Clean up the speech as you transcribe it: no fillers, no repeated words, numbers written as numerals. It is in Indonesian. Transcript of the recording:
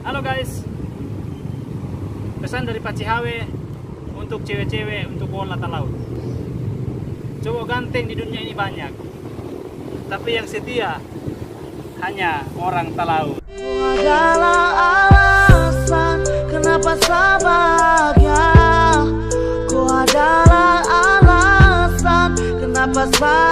Halo guys, pesan dari Pak Cihawe untuk cewek-cewek untuk bola laut. Cowok ganteng di dunia ini banyak, tapi yang setia hanya orang talaut. Adalah alasan kenapa bahagia. Kau adalah alasan kenapa